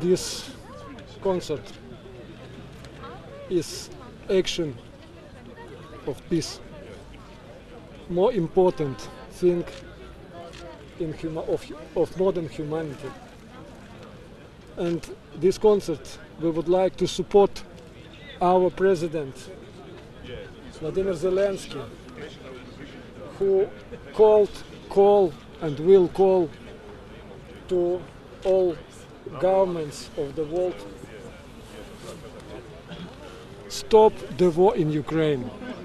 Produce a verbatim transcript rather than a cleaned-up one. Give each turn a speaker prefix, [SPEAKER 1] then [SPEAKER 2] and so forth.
[SPEAKER 1] this concert is action of peace. More important thing in huma of, of modern humanity. And this concert, we would like to support our president, Vladimir Zelensky, who called, call and will call to all governments of the world, stop the war in Ukraine.